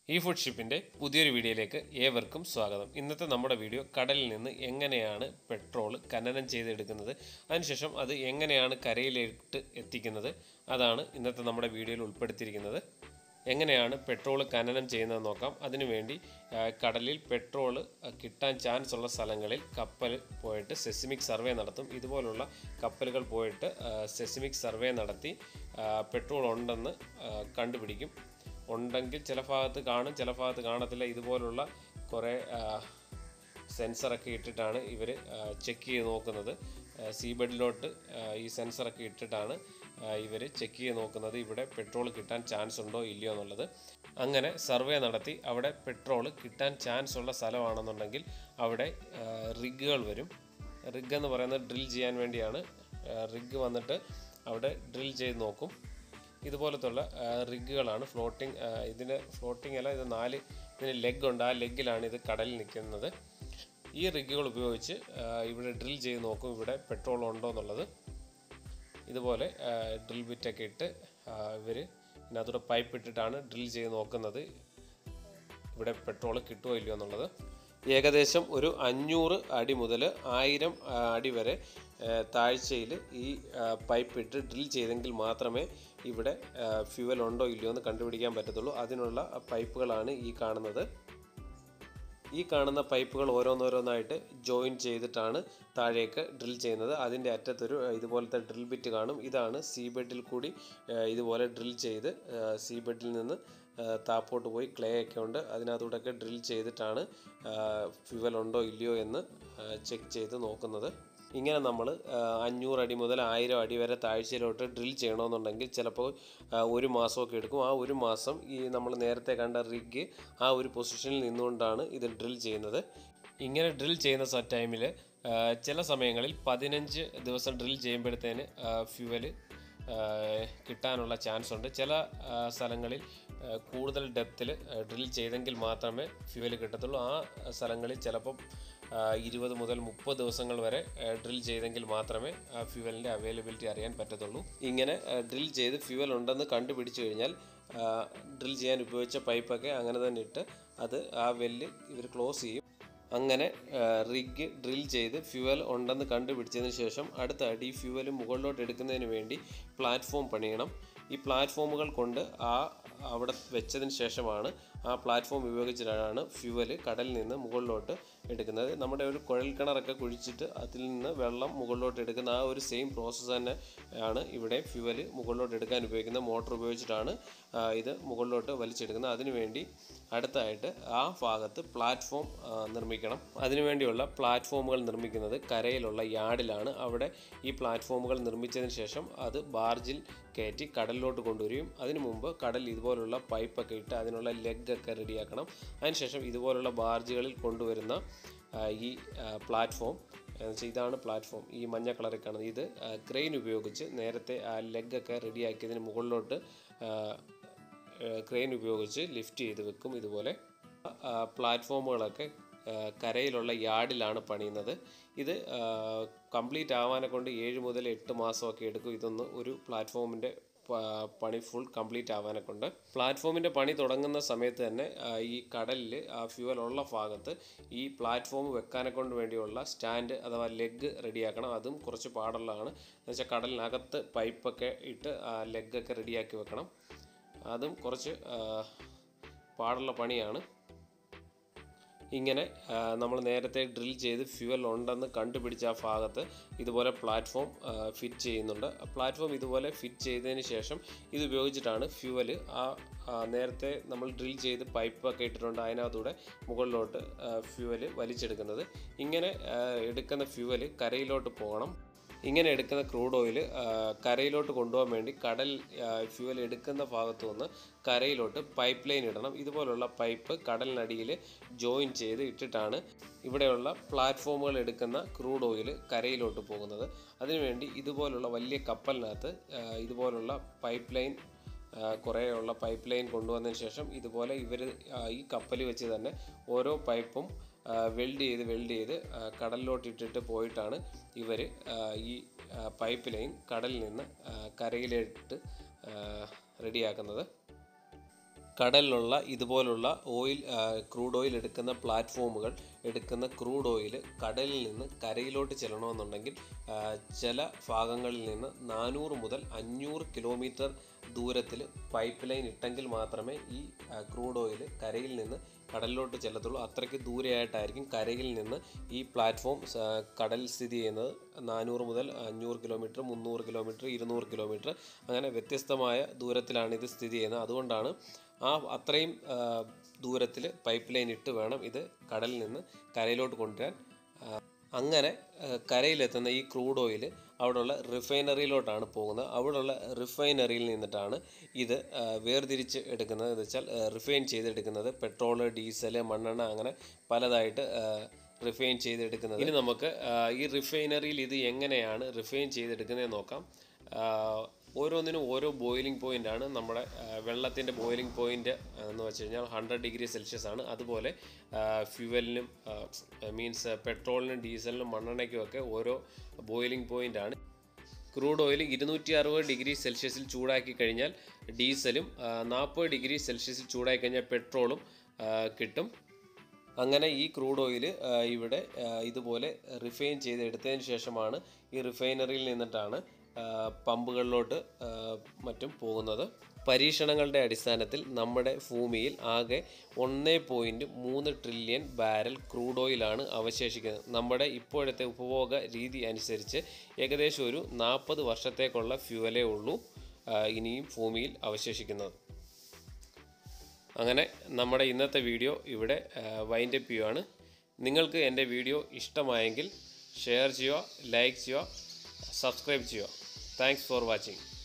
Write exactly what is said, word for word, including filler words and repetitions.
ഈ ഫുഡ് ഷിപ്പിൻ്റെ പുതിയൊരു വീഡിയോയിലേക്ക് ഏവർക്കും സ്വാഗതം. ഇന്നത്തെ നമ്മുടെ വീഡിയോ കടലിൽ നിന്ന് എങ്ങനെയാണ് പെട്രോൾ ഖനനം ചെയ്തെടുക്കുന്നത്, അതിനുശേഷം അത് എങ്ങനെയാണ് കരയിലേക്ക് എത്തിക്കുന്നത്, അതാണ് ഇന്നത്തെ നമ്മുടെ വീഡിയോയിൽ ഉൾപ്പെടുത്തിയിരിക്കുന്നത്. എങ്ങനെയാണ് പെട്രോൾ ഖനനം ചെയ്യുന്നതെന്ന് നോക്കാം. അതിനുവേണ്ടി കടലിൽ പെട്രോൾ കിട്ടാൻ ചാൻസ് ഉള്ള സ്ഥലങ്ങളിൽ കപ്പൽ പോയിട്ട് സെസ്മിക് സർവേ നടത്തും. ഇതുപോലുള്ള കപ്പലുകൾ പോയിട്ട് സെസ്മിക് സർവേ നടത്തി പെട്രോൾ ഉണ്ടെന്ന് കണ്ടുപിടിക്കും. ഉണ്ടെങ്കിൽ ചില ഭാഗത്ത് കാണും, ചില ഭാഗത്ത് കാണത്തില്ല. ഇതുപോലുള്ള കുറേ സെൻസറൊക്കെ ഇട്ടിട്ടാണ് ഇവർ ചെക്ക് ചെയ്ത് നോക്കുന്നത്. സീ ബെഡിലോട്ട് ഈ സെൻസറൊക്കെ ഇട്ടിട്ടാണ് ഇവർ ചെക്ക് ചെയ്ത് നോക്കുന്നത് ഇവിടെ പെട്രോൾ കിട്ടാൻ ചാൻസ് ഉണ്ടോ ഇല്ലയോ എന്നുള്ളത്. അങ്ങനെ സർവേ നടത്തി അവിടെ പെട്രോൾ കിട്ടാൻ ചാൻസ് ഉള്ള സ്ഥലമാണെന്നുണ്ടെങ്കിൽ അവിടെ റിഗുകൾ വരും. റിഗ് എന്ന് പറയുന്നത് ഡ്രിൽ ചെയ്യാൻ വേണ്ടിയാണ്. റിഗ് വന്നിട്ട് അവിടെ ഡ്രിൽ ചെയ്ത് നോക്കും. ഇതുപോലത്തുള്ള റിഗുകളാണ് ഫ്ലോട്ടിങ്. ഇതിന് ഫ്ലോട്ടിങ് അല്ല, ഇത് നാല് ഇതിന് ലെഗ് ഉണ്ട്. ആ ലെഗിലാണ് ഇത് കടലിൽ നിൽക്കുന്നത്. ഈ റിഗുകൾ ഉപയോഗിച്ച് ഇവിടെ ഡ്രിൽ ചെയ്ത് നോക്കും ഇവിടെ പെട്രോൾ ഉണ്ടോ എന്നുള്ളത്. ഇതുപോലെ ഡ്രിൽ ബിറ്റൊക്കെ ഇട്ട് ഇവർ ഇതിനകത്തൂടെ പൈപ്പ് ഇട്ടിട്ടാണ് ഡ്രിൽ ചെയ്ത് നോക്കുന്നത് ഇവിടെ പെട്രോൾ കിട്ടുമോ ഇല്ലയോ എന്നുള്ളത്. ഏകദേശം ഒരു അഞ്ഞൂറ് അടി മുതൽ ആയിരം അടി വരെ താഴ്ചയിൽ ഈ പൈപ്പ് ഇട്ട് ഡ്രിൽ ചെയ്തെങ്കിൽ മാത്രമേ ഇവിടെ ഫ്യൂവൽ ഉണ്ടോ ഇല്ലയോ എന്ന് കണ്ടുപിടിക്കാൻ പറ്റത്തുള്ളൂ. അതിനുള്ള പൈപ്പുകളാണ് ഈ കാണുന്നത്. ഈ കാണുന്ന പൈപ്പുകൾ ഓരോന്നോരോന്നായിട്ട് ജോയിൻ ചെയ്തിട്ടാണ് താഴേക്ക് ഡ്രിൽ ചെയ്യുന്നത്. അതിൻ്റെ അറ്റത്തൊരു ഇതുപോലത്തെ ഡ്രിൽ ബിറ്റ് കാണും. ഇതാണ് സീ ബെഡിൽ കൂടി ഇതുപോലെ ഡ്രിൽ ചെയ്ത് സീ ബെഡിൽ നിന്ന് താപ്പോട്ട് പോയി ക്ലേ ഒക്കെ ഉണ്ട്, അതിനകത്തൂടെയൊക്കെ ഡ്രിൽ ചെയ്തിട്ടാണ് ഫ്യൂവൽ ഉണ്ടോ ഇല്ലയോ എന്ന് ചെക്ക് ചെയ്ത് നോക്കുന്നത്. ഇങ്ങനെ നമ്മൾ അഞ്ഞൂറ് അടി മുതൽ ആയിരം അടി വരെ താഴ്ചയിലോട്ട് ഡ്രിൽ ചെയ്യണമെന്നുണ്ടെങ്കിൽ ചിലപ്പോൾ ഒരു മാസമൊക്കെ എടുക്കും. ആ ഒരു മാസം ഈ നമ്മൾ നേരത്തെ കണ്ട റിഗ് ആ ഒരു പൊസിഷനിൽ നിന്നുകൊണ്ടാണ് ഇത് ഡ്രിൽ ചെയ്യുന്നത്. ഇങ്ങനെ ഡ്രിൽ ചെയ്യുന്ന ടൈമിൽ ചില സമയങ്ങളിൽ പതിനഞ്ച് ദിവസം ഡ്രിൽ ചെയ്യുമ്പോഴത്തേന് ഫ്യൂവൽ കിട്ടാനുള്ള ചാൻസ് ഉണ്ട്. ചില സ്ഥലങ്ങളിൽ കൂടുതൽ ഡെപ്തിൽ ഡ്രിൽ ചെയ്തെങ്കിൽ മാത്രമേ ഫ്യൂവൽ കിട്ടത്തുള്ളൂ. ആ സ്ഥലങ്ങളിൽ ചിലപ്പം ഇരുപത് മുതൽ മുപ്പത് ദിവസങ്ങൾ വരെ ഡ്രിൽ ചെയ്തെങ്കിൽ മാത്രമേ ആ ഫ്യൂവലിൻ്റെ അവൈലബിലിറ്റി അറിയാൻ പറ്റത്തുള്ളൂ. ഇങ്ങനെ ഡ്രിൽ ചെയ്ത് ഫ്യൂവൽ ഉണ്ടെന്ന് കണ്ടുപിടിച്ചു കഴിഞ്ഞാൽ ഡ്രിൽ ചെയ്യാൻ ഉപയോഗിച്ച പൈപ്പൊക്കെ അങ്ങനെ തന്നെ ഇട്ട് അത് ആ വെല്ല് ഇവർ ക്ലോസ് ചെയ്യും. അങ്ങനെ റിഗ് ഡ്രിൽ ചെയ്ത് ഫ്യൂവൽ ഉണ്ടെന്ന് കണ്ടുപിടിച്ചതിന് ശേഷം അടുത്ത അടി ഫ്യൂവൽ മുകളിലോട്ട് എടുക്കുന്നതിന് വേണ്ടി പ്ലാറ്റ്ഫോം പണിയണം. ഈ പ്ലാറ്റ്ഫോമുകൾ കൊണ്ട് ആ അവിടെ വെച്ചതിന് ശേഷമാണ് ആ പ്ലാറ്റ്ഫോം ഉപയോഗിച്ചിട്ടാണ് ഫ്യൂവൽ കടലിൽ നിന്ന് മുകളിലോട്ട് എടുക്കുന്നത്. നമ്മുടെ ഒരു കുഴൽ കിണറൊക്കെ കുഴിച്ചിട്ട് അതിൽ നിന്ന് വെള്ളം മുകളിലോട്ട് എടുക്കുന്ന ആ ഒരു സെയിം പ്രോസസ്സ് തന്നെ ആണ് ഇവിടെ ഫ്യൂവൽ മുകളിലോട്ട് എടുക്കാൻ ഉപയോഗിക്കുന്ന മോട്ടോർ ഉപയോഗിച്ചിട്ടാണ് ഇത് മുകളിലോട്ട് വലിച്ചെടുക്കുന്നത്. അതിനുവേണ്ടി അടുത്തായിട്ട് ആ ഭാഗത്ത് പ്ലാറ്റ്ഫോം നിർമ്മിക്കണം. അതിനുവേണ്ടിയുള്ള പ്ലാറ്റ്ഫോമുകൾ നിർമ്മിക്കുന്നത് കരയിലുള്ള യാർഡിലാണ്. അവിടെ ഈ പ്ലാറ്റ്ഫോമുകൾ നിർമ്മിച്ചതിന് ശേഷം അത് ബാർജിൽ കയറ്റി കടലിലോട്ട് കൊണ്ടുവരും. അതിനു മുമ്പ് കടലിൽ ഇതുപോലുള്ള പൈപ്പൊക്കെ ഇട്ട് അതിനുള്ള ലെഗൊക്കെ റെഡിയാക്കണം. അതിനുശേഷം ഇതുപോലുള്ള ബാർജുകളിൽ കൊണ്ടുവരുന്ന ഈ പ്ലാറ്റ്ഫോം, ഇതാണ് പ്ലാറ്റ്ഫോം, ഈ മഞ്ഞ കളറിൽ കാണുന്നത്, ഇത് ക്രെയിൻ ഉപയോഗിച്ച് നേരത്തെ ആ ലെഗൊക്കെ റെഡിയാക്കിയതിന് മുകളിലോട്ട് ക്രെയിൻ ഉപയോഗിച്ച് ലിഫ്റ്റ് ചെയ്ത് വെക്കും. ഇതുപോലെ പ്ലാറ്റ്ഫോമുകളൊക്കെ കരയിലുള്ള യാർഡിലാണ് പണിയുന്നത്. ഇത് കംപ്ലീറ്റ് ആവാനെ കൊണ്ട് ഏഴ് മുതൽ എട്ട് മാസമൊക്കെ എടുക്കും. ഇതൊന്ന് ഒരു പ്ലാറ്റ്ഫോമിൻ്റെ പണി ഫുൾ കംപ്ലീറ്റ് ആവാനെ കൊണ്ട്. പ്ലാറ്റ്ഫോമിൻ്റെ പണി തുടങ്ങുന്ന സമയത്ത് തന്നെ ഈ കടലിൽ ആ ഫ്യൂവൽ ഉള്ള ഭാഗത്ത് ഈ പ്ലാറ്റ്ഫോം വെക്കാനെ കൊണ്ട് വേണ്ടിയുള്ള സ്റ്റാൻഡ് അഥവാ ലെഗ് റെഡിയാക്കണം. അതും കുറച്ച് പാടുള്ളതാണ്. എന്ന് വെച്ചാൽ കടലിനകത്ത് പൈപ്പൊക്കെ ഇട്ട് ആ ലെഗൊക്കെ റെഡിയാക്കി വെക്കണം. അതും കുറച്ച് പാടുള്ള പണിയാണ്. ഇങ്ങനെ നമ്മൾ നേരത്തെ ഡ്രിൽ ചെയ്ത് ഫ്യൂവൽ ഉണ്ടെന്ന് കണ്ടുപിടിച്ച ആ ഭാഗത്ത് ഇതുപോലെ പ്ലാറ്റ്ഫോം ഫിറ്റ് ചെയ്യുന്നുണ്ട്. പ്ലാറ്റ്ഫോം ഇതുപോലെ ഫിറ്റ് ചെയ്തതിന് ശേഷം ഇത് ഉപയോഗിച്ചിട്ടാണ് ഫ്യൂവൽ ആ നേരത്തെ നമ്മൾ ഡ്രിൽ ചെയ്ത് പൈപ്പൊക്കെ ഇട്ടിട്ടുണ്ട് അതിനകത്തൂടെ മുകളിലോട്ട് ഫ്യൂവൽ വലിച്ചെടുക്കുന്നത്. ഇങ്ങനെ എടുക്കുന്ന ഫ്യൂവൽ കരയിലോട്ട് പോകണം. ഇങ്ങനെ എടുക്കുന്ന ക്രൂഡ് ഓയിൽ കരയിലോട്ട് കൊണ്ടുപോകാൻ വേണ്ടി കടൽ ഫ്യൂവൽ എടുക്കുന്ന ഭാഗത്തു നിന്ന് കരയിലോട്ട് പൈപ്പ് ലൈൻ ഇടണം. ഇതുപോലുള്ള പൈപ്പ് കടലിനടിയിൽ ജോയിൻ ചെയ്ത് ഇട്ടിട്ടാണ് ഇവിടെയുള്ള പ്ലാറ്റ്ഫോമുകൾ എടുക്കുന്ന ക്രൂഡ് ഓയിൽ കരയിലോട്ട് പോകുന്നത്. അതിനുവേണ്ടി ഇതുപോലുള്ള വലിയ കപ്പലിനകത്ത് ഇതുപോലുള്ള പൈപ്പ് ലൈൻ കുറേയുള്ള പൈപ്പ് ലൈൻ കൊണ്ടുവന്നതിന് ശേഷം ഇതുപോലെ ഇവർ ഈ കപ്പൽ വെച്ച് തന്നെ ഓരോ പൈപ്പും വെൽഡ് ചെയ്ത് വെൽഡ് ചെയ്ത് കടലിലോട്ട് ഇട്ടിട്ട് പോയിട്ടാണ് ഇവർ ഈ പൈപ്പ് ലൈൻ കടലിൽ നിന്ന് കരയിലിട്ട് റെഡിയാക്കുന്നത്. കടലിലുള്ള ഇതുപോലുള്ള ഓയിൽ ക്രൂഡ് ഓയിൽ എടുക്കുന്ന പ്ലാറ്റ്ഫോമുകൾ എടുക്കുന്ന ക്രൂഡ് ഓയിൽ കടലിൽ നിന്ന് കരയിലോട്ട് ചെല്ലണമെന്നുണ്ടെങ്കിൽ ചില ഭാഗങ്ങളിൽ നിന്ന് നാനൂറ് മുതൽ അഞ്ഞൂറ് കിലോമീറ്റർ ദൂരത്തിൽ പൈപ്പ് ലൈൻ ഇട്ടെങ്കിൽ മാത്രമേ ഈ ക്രൂഡ് ഓയിൽ കരയിൽ നിന്ന് കടലിലോട്ട് ചെല്ലത്തുള്ളൂ. അത്രയ്ക്ക് ദൂരെയായിട്ടായിരിക്കും കരയിൽ നിന്ന് ഈ പ്ലാറ്റ്ഫോം കടലിൽ സ്ഥിതി ചെയ്യുന്നത്. നാനൂറ് മുതൽ അഞ്ഞൂറ് കിലോമീറ്റർ, മുന്നൂറ് കിലോമീറ്റർ, ഇരുന്നൂറ് കിലോമീറ്റർ അങ്ങനെ വ്യത്യസ്തമായ ദൂരത്തിലാണ് ഇത് സ്ഥിതി ചെയ്യുന്നത്. അതുകൊണ്ടാണ് ആ അത്രയും ദൂരത്തിൽ പൈപ്പ് ലൈൻ ഇട്ട് വേണം ഇത് കടലിൽ നിന്ന് കരയിലോട്ട് കൊണ്ടുവരാൻ. അങ്ങനെ കരയിലെത്തുന്ന ഈ ക്രൂഡ് ഓയിൽ അവിടെയുള്ള റിഫൈനറിയിലോട്ടാണ് പോകുന്നത്. അവിടെയുള്ള റിഫൈനറിയിൽ നിന്നിട്ടാണ് ഇത് വേർതിരിച്ച് എടുക്കുന്നത്. എന്ന് വെച്ചാൽ റിഫൈൻ ചെയ്തെടുക്കുന്നത് പെട്രോൾ, ഡീസൽ, മണ്ണെണ്ണ അങ്ങനെ പലതായിട്ട് റിഫൈൻ ചെയ്തെടുക്കുന്നത്. ഇനി നമുക്ക് ഈ റിഫൈനറിയിൽ ഇത് എങ്ങനെയാണ് റിഫൈൻ ചെയ്തെടുക്കുന്നതെന്ന് നോക്കാം. ഓരോന്നിനും ഓരോ ബോയിലിംഗ് പോയിൻ്റ് ആണ്. നമ്മുടെ വെള്ളത്തിൻ്റെ ബോയിലിംഗ് പോയിൻ്റ് എന്ന് വെച്ച് കഴിഞ്ഞാൽ ഹൺഡ്രഡ് ഡിഗ്രി സെൽഷ്യസ് ആണ്. അതുപോലെ ഫ്യൂവലിനും മീൻസ് പെട്രോളിനും ഡീസലിനും മണ്ണെണ്ണയ്ക്കും ഒക്കെ ഓരോ ബോയിലിംഗ് പോയിൻ്റ് ആണ്. ക്രൂഡ് ഓയിൽ ഇരുന്നൂറ്റി അറുപത് ഡിഗ്രി സെൽഷ്യസിൽ ചൂടാക്കി കഴിഞ്ഞാൽ ഡീസലും നാൽപ്പത് ഡിഗ്രി സെൽഷ്യസിൽ ചൂടാക്കി കഴിഞ്ഞാൽ പെട്രോളും കിട്ടും. അങ്ങനെ ഈ ക്രൂഡ് ഓയിൽ ഇവിടെ ഇതുപോലെ റിഫൈൻ ചെയ്തെടുത്തതിന് ശേഷമാണ് ഈ റിഫൈനറിയിൽ നിന്നിട്ടാണ് പമ്പുകളിലോട്ട് മറ്റും പോകുന്നത്. പരീക്ഷണങ്ങളുടെ അടിസ്ഥാനത്തിൽ നമ്മുടെ ഭൂമിയിൽ ആകെ ഒന്ന് പോയിൻറ്റ് മൂന്ന് ട്രില്യൺ ബാരൽ ക്രൂഡ് ഓയിലാണ് അവശേഷിക്കുന്നത്. നമ്മുടെ ഇപ്പോഴത്തെ ഉപഭോഗ രീതി അനുസരിച്ച് ഏകദേശം ഒരു നാൽപ്പത് വർഷത്തേക്കുള്ള ഫ്യൂവലേ ഉള്ളൂ ഇനിയും ഭൂമിയിൽ അവശേഷിക്കുന്നത്. അങ്ങനെ നമ്മുടെ ഇന്നത്തെ വീഡിയോ ഇവിടെ വൈൻഡപ്പ് ചെയ്യുകയാണ്. നിങ്ങൾക്ക് എൻ്റെ വീഡിയോ ഇഷ്ടമായെങ്കിൽ ഷെയർ ചെയ്യുക, ലൈക്ക് ചെയ്യുക, സബ്സ്ക്രൈബ് ചെയ്യുക. Thanks for watching.